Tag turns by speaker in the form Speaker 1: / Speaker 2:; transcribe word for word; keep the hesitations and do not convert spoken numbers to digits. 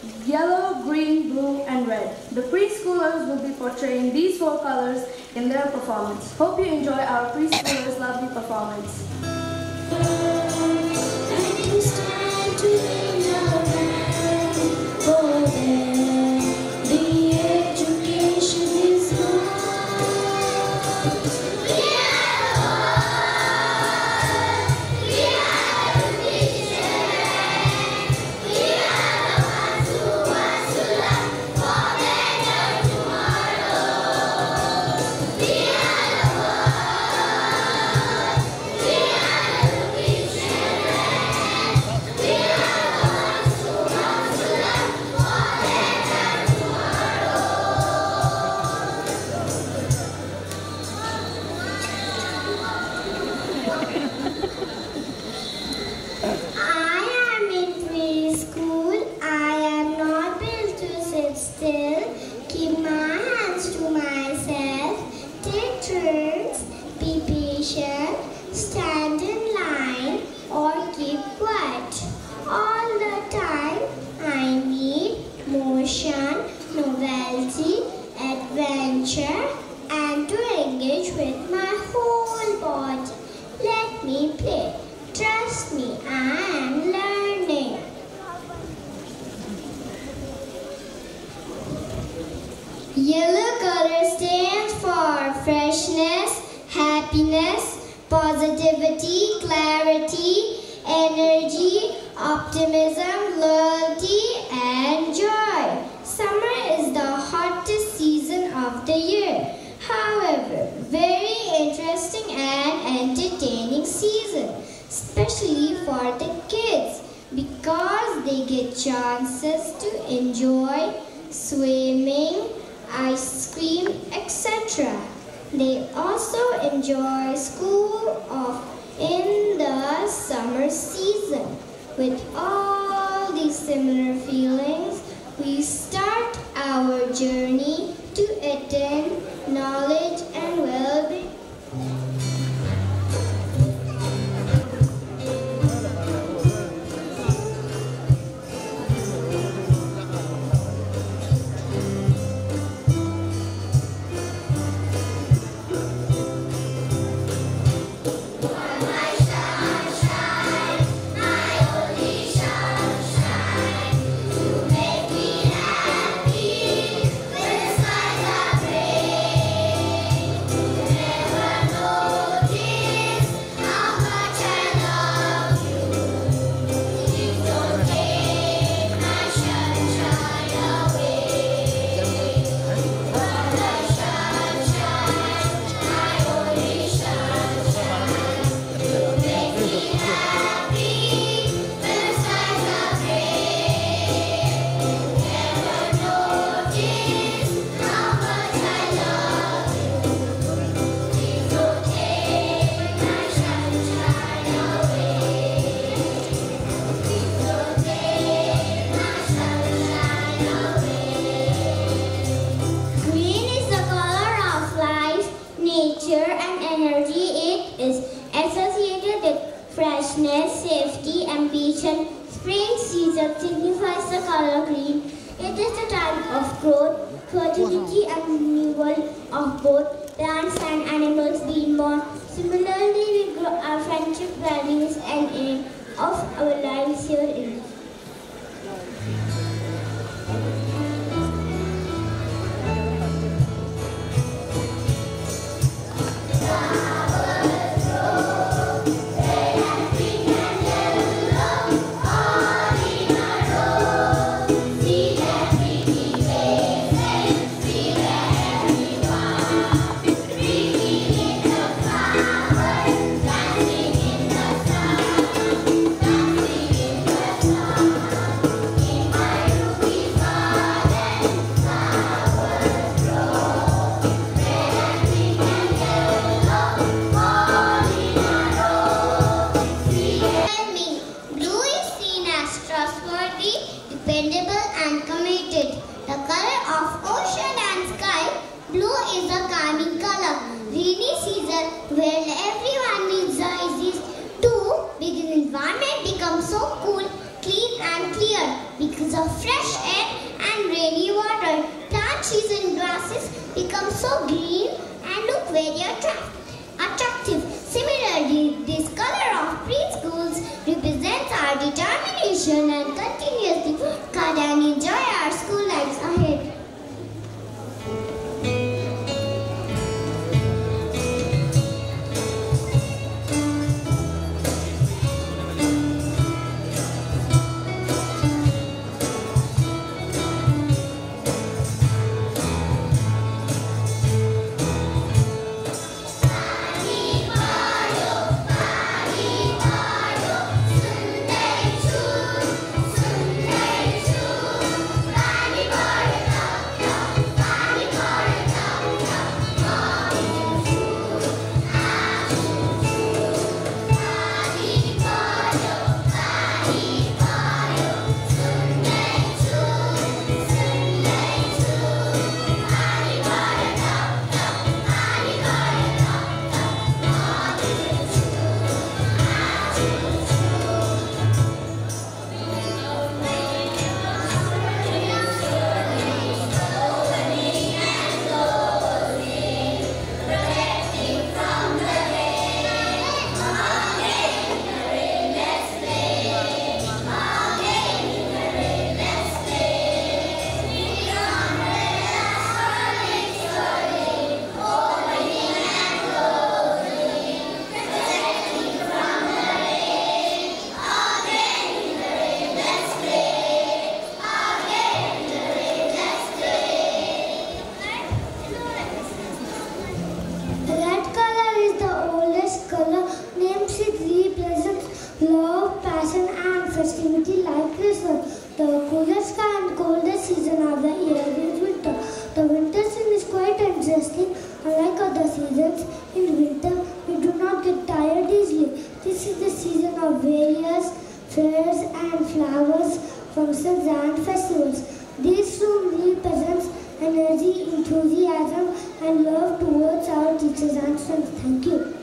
Speaker 1: yellow, green, blue, and red. The preschoolers will be portraying these four colors in their performance. Hope you enjoy our preschoolers' lovely performance.
Speaker 2: Stand in line or keep quiet. All the time I need motion, novelty, adventure, and to engage with my whole body. Let me play. Trust me, I am learning. Yellow color stands for freshness, happiness, positivity, clarity, energy, optimism, loyalty, and joy. Summer is the hottest season of the year. However, very interesting and entertaining season, especially for the kids, because they get chances to enjoy swimming, ice cream, et cetera. They also enjoy school off in the summer season. With all these similar feelings, we start our journey to attain knowledge and well-being. Freshness, safety, ambition. Spring season signifies the color green. It is the time of growth, fertility, and renewal of both plants and animals being born. Similarly, we grow our friendship, values, and aim of our lives here in life. Dependable and committed. The color of ocean and sky. Blue is a calming color. Rainy season where everyone needs the easiest to begin environment becomes so cool. clean and clear because of fresh air and rainy water. Plant trees and grasses become so green and look very attra- attractive. Similarly, this color of preschools represents our determination and continuously work hard and enjoy our school lives ahead. Love, passion and festivity like Christmas. The coolest and coldest season of the year is winter. The winter season is quite interesting. Unlike other seasons, in winter we do not get tired easily. This is the season of various fairs and flowers, functions and festivals. These room represents energy, enthusiasm and love towards our teachers and friends. Thank you.